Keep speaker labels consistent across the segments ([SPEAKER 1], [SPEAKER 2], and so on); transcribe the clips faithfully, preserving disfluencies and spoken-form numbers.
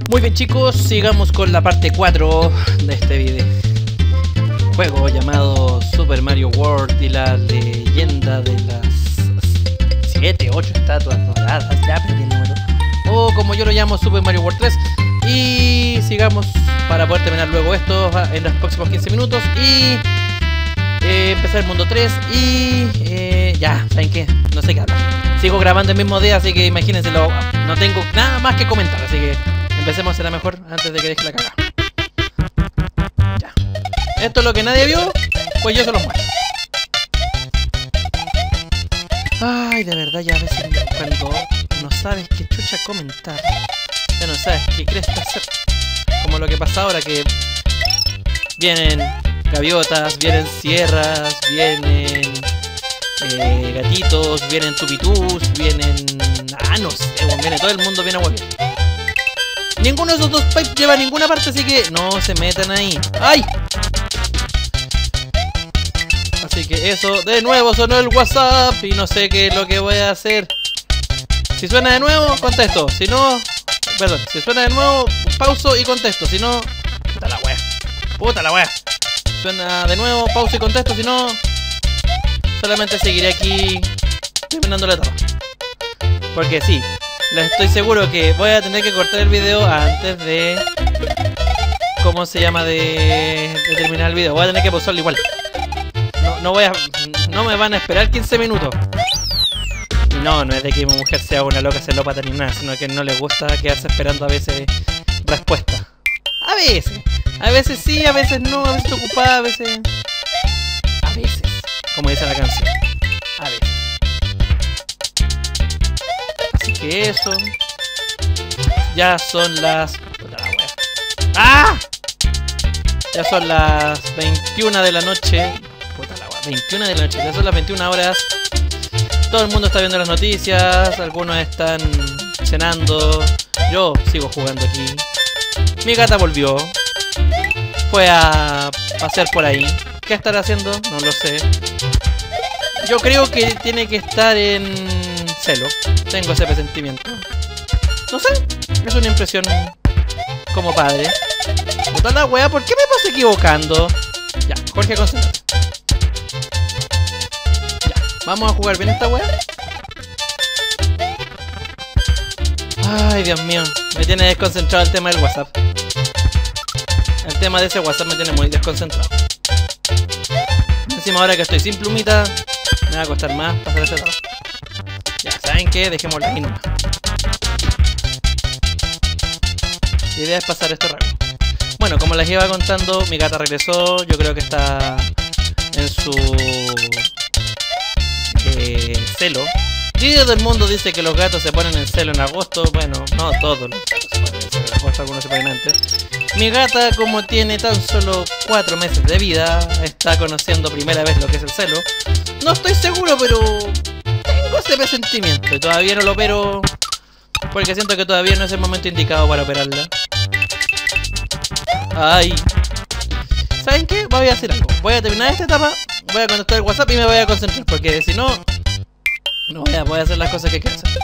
[SPEAKER 1] Muy bien, chicos, sigamos con la parte cuatro de este video. Juego llamado Super Mario World y la leyenda de las siete, ocho estatuas doradas, ya perdí el número. O como yo lo llamo, Super Mario World tres. Y sigamos para poder terminar luego esto en los próximos quince minutos y eh, empezar el mundo tres. Y eh, ya, ¿saben qué? No sé qué hablar. Sigo grabando el mismo día, así que imagínense, lo, no tengo nada más que comentar, así que empecemos, será mejor antes de que deje la cagada. Ya. Esto es lo que nadie vio, pues yo se los muestro. Ay, de verdad, ya a veces cuando no sabes qué chucha comentar, ya no sabes qué crees hacer. Como lo que pasa ahora, que vienen gaviotas, vienen sierras, vienen eh, gatitos, vienen tupitús, vienen... Ah, no sé, viene todo el mundo, viene a huevo. Ninguno de esos dos pipes lleva a ninguna parte, así que no se metan ahí. ¡Ay! Así que eso, de nuevo sonó el WhatsApp y no sé qué es lo que voy a hacer. Si suena de nuevo, contesto. Si no... Perdón, si suena de nuevo, pauso y contesto. Si no... Puta la wea. Puta la wea. Suena de nuevo, pauso y contesto. Si no... Solamente seguiré aquí terminando la etapa. Porque sí, les estoy seguro que voy a tener que cortar el video antes de... ¿Cómo se llama? De, de terminar el video. Voy a tener que pausarlo igual. No, no voy a... No me van a esperar quince minutos. Y no, no es de que mi mujer sea una loca celópata ni nada, sino que no le gusta quedarse esperando a veces respuesta. A veces. A veces sí, a veces no, a veces ocupada, a veces... A veces. Como dice la canción. A veces. Así que eso. Ya son las... Puta la wea. ¡Ah! Ya son las veintiuna de la noche. Puta la wea. veintiuna de la noche. Ya son las veintiuna horas. Todo el mundo está viendo las noticias. Algunos están cenando. Yo sigo jugando aquí. Mi gata volvió. Fue a pasear por ahí. ¿Qué estará haciendo? No lo sé. Yo creo que tiene que estar en celo. Tengo ese presentimiento. No sé. Es una impresión como padre. Puta la wea, ¿por qué me paso equivocando? Ya, Jorge, concéntrate. Ya, vamos a jugar bien esta wea. Ay, Dios mío. Me tiene desconcentrado el tema del WhatsApp. El tema de ese WhatsApp me tiene muy desconcentrado. Encima ahora que estoy sin plumita, me va a costar más pasar este trabajo. Ya, ¿saben qué? Dejémoslo ahí nomás. La idea es pasar esto rápido. Bueno, como les iba contando, mi gata regresó. Yo creo que está en su eh, celo. Y todo el mundo dice que los gatos se ponen en celo en agosto. Bueno, no todos los gatos se ponen en celo en agosto, algunos se ponen antes. Mi gata, como tiene tan solo cuatro meses de vida, está conociendo primera vez lo que es el celo. No estoy seguro, pero tengo ese presentimiento. Y todavía no lo opero porque siento que todavía no es el momento indicado para operarla. Ay. ¿Saben qué? Voy a hacer algo. Voy a terminar esta etapa, voy a contestar el WhatsApp y me voy a concentrar, porque si no, no voy a poder hacer las cosas que quiero hacer.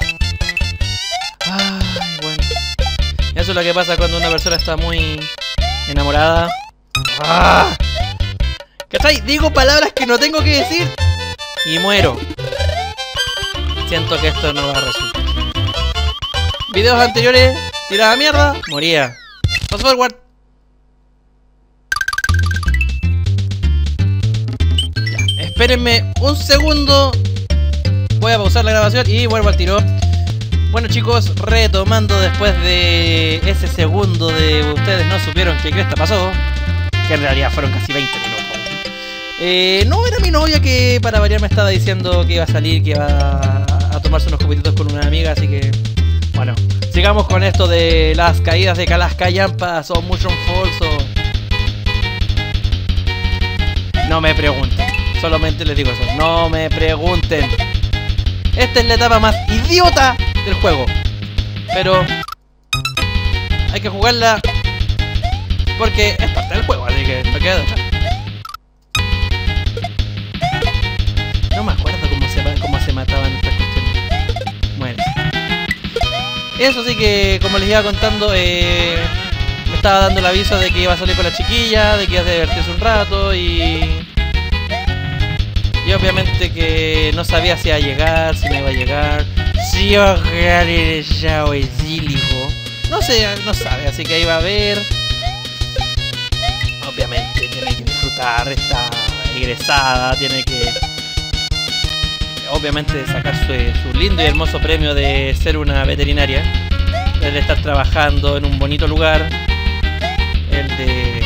[SPEAKER 1] Ay, bueno. Eso es lo que pasa cuando una persona está muy enamorada. ¡Ah! ¿Cachai? Digo palabras que no tengo que decir y muero. Siento que esto no va a resultar. Videos anteriores, tiraba mierda, moría. Fast forward. Ya, espérenme un segundo. Voy a pausar la grabación y vuelvo al tiro. Bueno, chicos, retomando después de ese segundo de ustedes no supieron qué cresta pasó, que en realidad fueron casi veinte minutos. Eh, no, era mi novia que para variar me estaba diciendo que iba a salir, que iba a tomarse unos copetitos con una amiga, así que... Bueno, sigamos con esto de las caídas de Calascayampas o Mushroom Falls o... No me pregunten, solamente les digo eso, no me pregunten. Esta es la etapa más idiota del juego, pero hay que jugarla porque es parte del juego, así que no queda de otra. No me acuerdo cómo se, cómo se mataban estas cuestiones. Bueno, eso sí que, como les iba contando, eh, me estaba dando el aviso de que iba a salir con la chiquilla, de que iba a divertirse un rato y... Y obviamente que no sabía si iba a llegar, si no iba a llegar, si iba a llegar el chao exílico. No sé, no sabe, así que iba a ver. Obviamente tiene que disfrutar, está egresada, tiene que... Obviamente sacar su, su lindo y hermoso premio de ser una veterinaria, el de estar trabajando en un bonito lugar, el de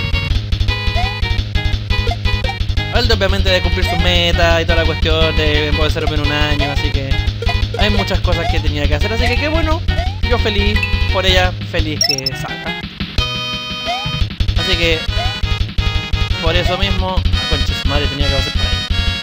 [SPEAKER 1] el de obviamente de cumplir sus metas y toda la cuestión de poder ser en un año, así que hay muchas cosas que tenía que hacer, así que qué bueno, yo feliz por ella, feliz que salga. Así que por eso mismo, a concha su madre tenía que pasar por ahí.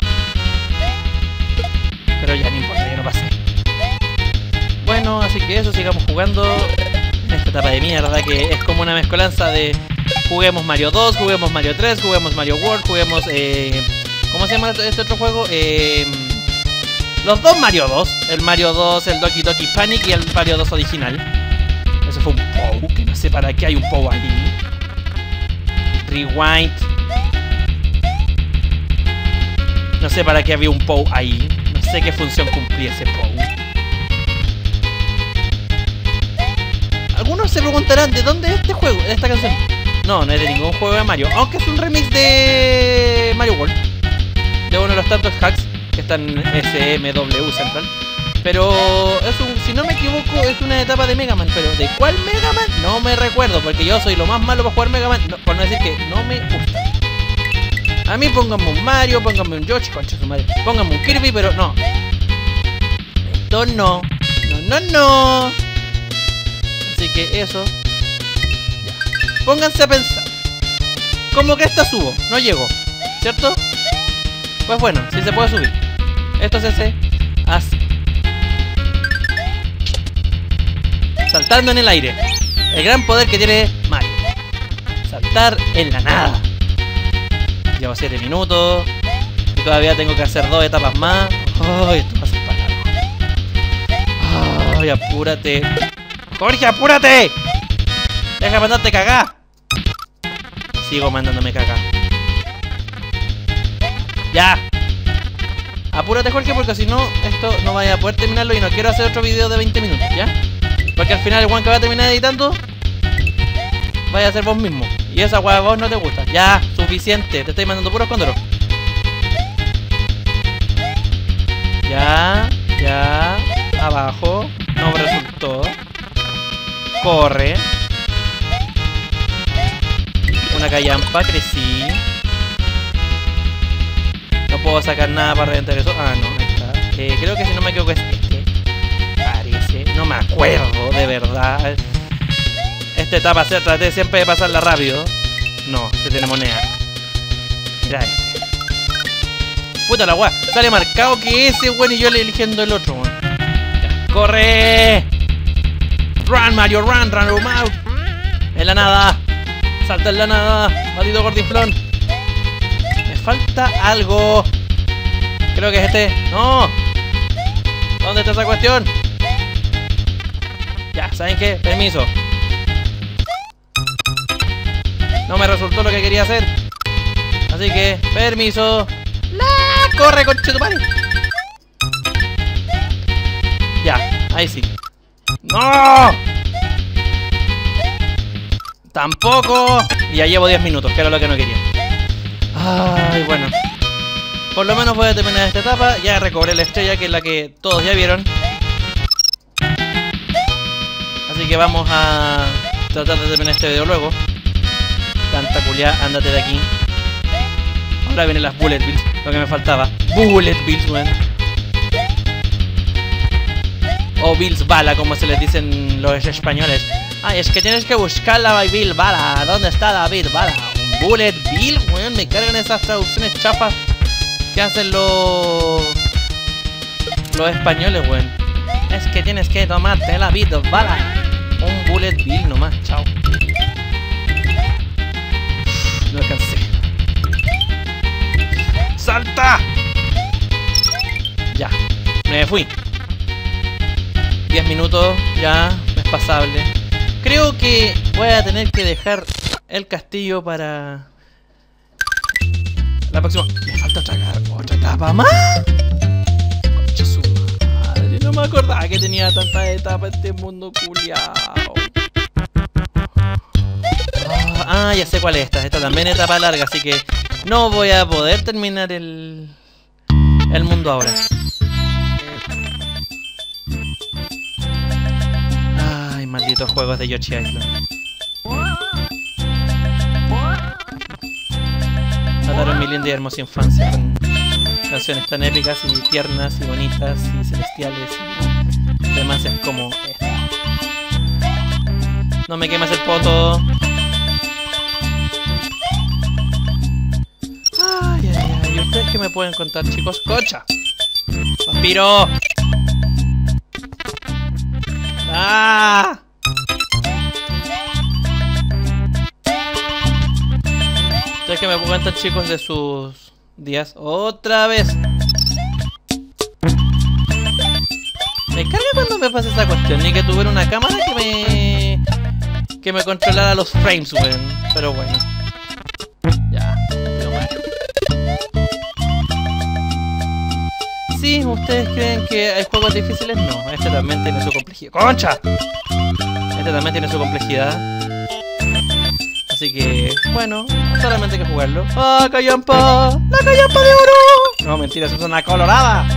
[SPEAKER 1] Pero ya no importa, ya no pasé. Bueno, así que eso, sigamos jugando en esta etapa de mierda que es como una mezcolanza de juguemos Mario dos, juguemos Mario tres, juguemos Mario World, juguemos... Eh, ¿Cómo se llama este otro juego? Eh, los dos Mario dos. El Mario dos, el Doki Doki Panic y el Mario dos original. Eso fue un P O W, que no sé para qué hay un P O W ahí. Rewind. No sé para qué había un P O W ahí. No sé qué función cumplía ese P O W. Algunos se preguntarán ¿de dónde es este juego? ¿De esta canción? No, no es de ningún juego de Mario, aunque es un remix de Mario World, de uno de los tantos hacks que están en S M W Central. Pero es un, si no me equivoco, es una etapa de Mega Man. Pero ¿de cuál Mega Man? No me recuerdo, porque yo soy lo más malo para jugar Mega Man, no, por no decir que no me gusta. A mí pónganme un Mario, pónganme un Yoshi, concha su madre, pónganme un Kirby, pero no. Esto no. No, no, no. Así que eso. Ya. Pónganse a pensar. ¿Cómo que esta subo? No llego, ¿cierto? Pues bueno, sí se puede subir. Esto se hace así. Saltando en el aire. El gran poder que tiene Mario. Saltar en la nada. Llevo siete minutos. Y todavía tengo que hacer dos etapas más. Ay, esto va a ser para largo. Ay, apúrate. Jorge, apúrate. Deja de mandarte cagar. Sigo mandándome cagar. Ya. Apúrate, Jorge, porque si no, esto no vaya a poder terminarlo. Y no quiero hacer otro video de veinte minutos, ¿ya? Porque al final el one que va a terminar editando vaya a ser vos mismo. Y esa weá a vos no te gusta. Ya, suficiente. Te estoy mandando puros cóndoros. Ya, ya. Abajo. No me resultó. Corre. Una callampa, crecí. No puedo sacar nada para reventar eso. Ah, no, ahí está. Eh, creo que si no me equivoco es este. Parece. No me acuerdo, de verdad. Esta etapa se traté siempre de pasarla rápido. No, este tiene moneda. Mira este. Puta la weá. Sale marcado que ese bueno y yo le eligiendo el otro, weón. Ya. ¡Corre! Run, Mario, run, run, run out. En la nada. Salta en la nada. Maldito gordiflón. Me falta algo. Creo que es este. ¡No! ¿Dónde está esa cuestión? Ya, ¿saben qué? Permiso. No me resultó lo que quería hacer. Así que, permiso. ¡La! ¡Corre, conchetumare! Ya, ahí sí. ¡No! Tampoco. Y ya llevo diez minutos, que era lo que no quería. Ay, bueno. Por lo menos voy a terminar esta etapa. Ya recobré la estrella, que es la que todos ya vieron. Así que vamos a tratar de terminar este video luego. Tanta culiá, ándate de aquí. Ahora vienen las Bullet Bills, lo que me faltaba. Bullet Bills, weón. O Bills Bala, como se les dicen los españoles. Ay, es que tienes que buscar la Bill Bala. ¿Dónde está David Bala? Un Bullet Bill, weón. Me cargan esas traducciones chafas que hacen los los españoles, weón. Es que tienes que tomarte la Bill Bala. Un Bullet Bill nomás, chao. No alcancé. ¡Salta! Ya, me fui. diez minutos, ya. Me pasable. Creo que voy a tener que dejar el castillo para la próxima. Me falta otra, otra etapa más. Concha su madre, no me acordaba que tenía tantas etapas este mundo culiao. Ah, ya sé cuál es esta. Esta también es etapa larga, así que no voy a poder terminar el, el mundo ahora. Ay, malditos juegos de Yoshi Island. Mataron mi linda y hermosa infancia con canciones tan épicas y tiernas y bonitas y celestiales y demás como esta. No me quemes el poto. Ay, ay, ay. ¿Y ustedes qué me pueden contar, chicos? ¡Cocha! ¡Vampiro! ¡Ah! ¿Ustedes qué me pueden contar, chicos, de sus días? ¡Otra vez! Me carga cuando me pasa esa cuestión. Ni que tuviera una cámara que me... que me controlara los frames, weón. Pero bueno. Ya. Sí, ¿ustedes creen que hay juegos difíciles? No, este también tiene su complejidad. ¡Concha! Este también tiene su complejidad. Así que, bueno, solamente hay que jugarlo. ¡Ah, callampa! ¡La callampa de oro! No, mentira, eso es una colorada.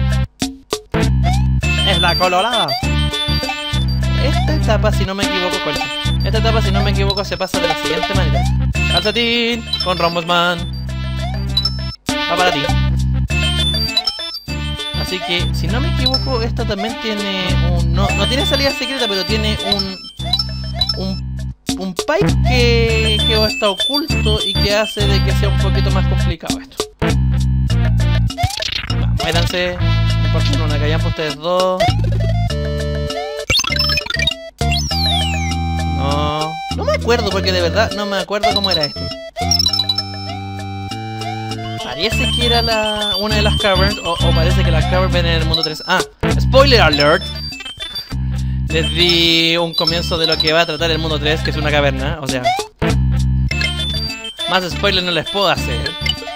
[SPEAKER 1] Es la colorada. Esta etapa, si no me equivoco, concha. Esta etapa, si no me equivoco, se pasa de la siguiente manera. Calcetín con Rombosman. Va para ti. Así que, si no me equivoco, esto también tiene un... No, no tiene salida secreta, pero tiene un... Un, un pipe que, que está oculto y que hace de que sea un poquito más complicado esto. Muéranse. Por favor, una callan por ustedes dos. No... No me acuerdo, porque de verdad no me acuerdo cómo era esto. Parece que era la, una de las caverns, o, o parece que las caverns ven en el mundo tres. Ah, spoiler alert. Les di un comienzo de lo que va a tratar el mundo tres, que es una caverna, o sea... Más spoiler no les puedo hacer.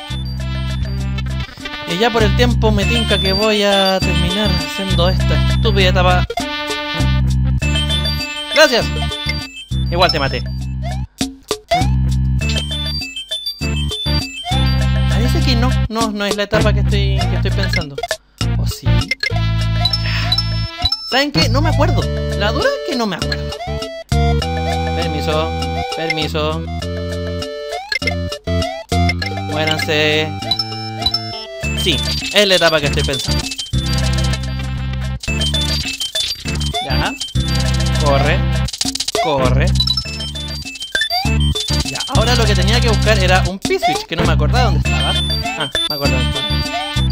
[SPEAKER 1] Y ya por el tiempo me tinca que voy a terminar haciendo esta estúpida etapa. ¡Gracias! Igual te maté. Parece que no, no, no es la etapa que estoy, que estoy pensando. ¿O sí? ¿Saben qué? No me acuerdo. La dura es que no me acuerdo. Permiso, permiso. Muéranse. Sí, es la etapa que estoy pensando. Ya. Corre. Corre. Ya, ahora lo que tenía que buscar era un P-Switch, que no me acordaba dónde estaba. Ah, me acuerdo dónde estaba.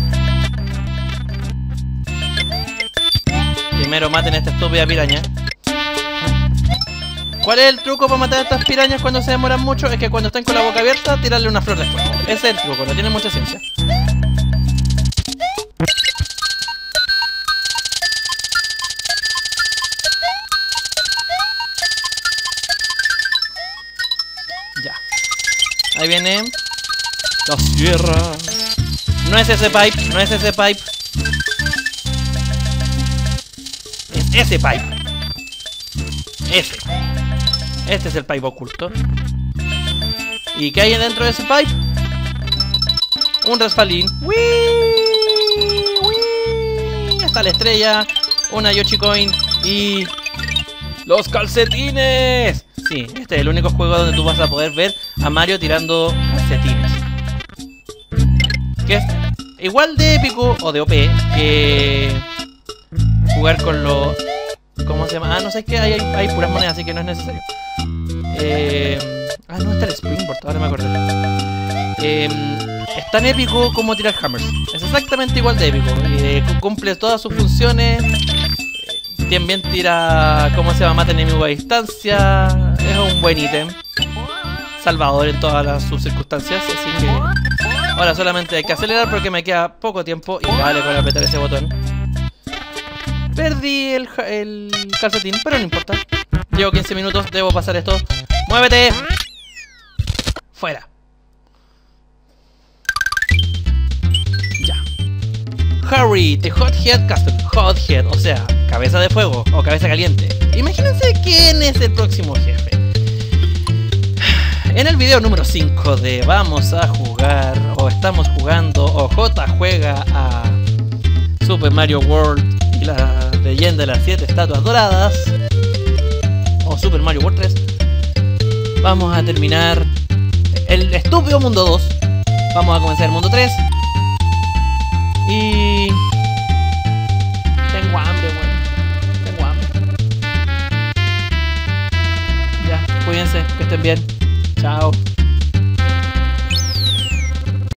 [SPEAKER 1] Primero maten a esta estúpida piraña. ¿Cuál es el truco para matar a estas pirañas cuando se demoran mucho? Es que cuando están con la boca abierta, tirarle una flor de fuego. Ese es el truco, no tiene mucha ciencia. Ya. Ahí viene la sierra. No es ese pipe, no es ese pipe. Es ese pipe. Ese. Este es el pipe oculto. ¿Y qué hay dentro de ese pipe? Un resbalín. ¡Wii! ¡Wii! Está la estrella. Una Yoshi Coin. Y... ¡los calcetines! Sí, este es el único juego donde tú vas a poder ver a Mario tirando calcetines. Que es igual de épico o de O P que jugar con los... ¿Cómo se llama? Ah, no sé, es que hay, hay, hay puras monedas, así que no es necesario. Eh... Ah, no, está el Springboard, ahora me acordé. Eh, es tan épico como tirar hammers. Es exactamente igual de épico. Eh, cumple todas sus funciones. Eh, también tira, ¿cómo se llama? Mata enemigo a distancia. Es un buen ítem. Salvador en todas las, sus circunstancias. Así que ahora solamente hay que acelerar porque me queda poco tiempo. Y vale con apretar ese botón. Perdí el, el calcetín, pero no importa. Llevo quince minutos, debo pasar esto. ¡Muévete! Fuera. Ya. Harry, the Hothead Castle. Hothead, o sea, cabeza de fuego o cabeza caliente. Imagínense quién es el próximo jefe. En el video número cinco de Vamos a jugar, o estamos jugando, o J juega a Super Mario World y la leyenda de las siete estatuas doradas, o Super Mario World tres, vamos a terminar el estúpido mundo dos. Vamos a comenzar el mundo tres. Y... tengo hambre, weón. Tengo hambre. Ya, cuídense, que estén bien. Chao.